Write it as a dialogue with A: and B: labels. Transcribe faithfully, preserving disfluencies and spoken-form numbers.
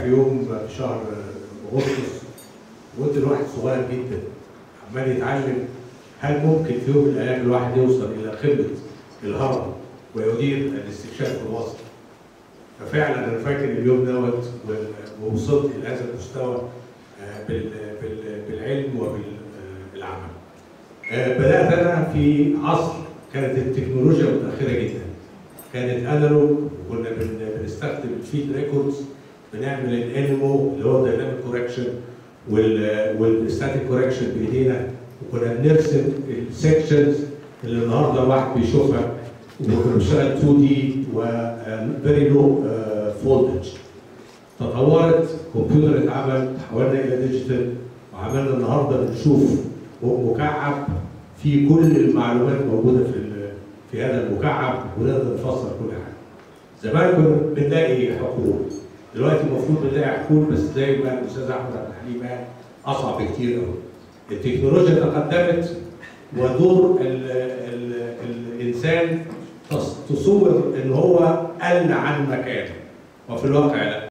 A: في يوم في شهر اغسطس وقلت لواحد صغير جدا عمال يتعلم هل ممكن في يوم من الايام الواحد يوصل الى قمه الهرم ويدير الاستكشاف في مصر؟ ففعلا انا فاكر اليوم دوت ووصلت الى هذا المستوى بالعلم وبالعمل. بدات انا في عصر كانت التكنولوجيا متاخره جدا، كانت انالوج وكنا بنستخدم الفيد ريكوردز، بنعمل الانيمو اللي هو دايناميك كوركشن والستاتيك كوركشن بايدينا، وكنا بنرسم السكشنز اللي النهارده الواحد بيشوفها، وكنا بنشتغل اتنين دي و فيري لو فولتج. تطورت، كمبيوتر اتعمل، تحولنا الى ديجيتال، وعملنا النهارده بنشوف مكعب فيه كل المعلومات موجوده في في هذا المكعب ونقدر نفسر كل حاجه. زمان كنا بنلاقي حقول، دلوقتي المفروض بنلاقي حقول بس زي ما الاستاذ احمد عبد الحليم قال اصعب بكتير قوي. التكنولوجيا تقدمت ودور ال ال الانسان تصور ان هو قل عن مكانه، وفي الواقع لا.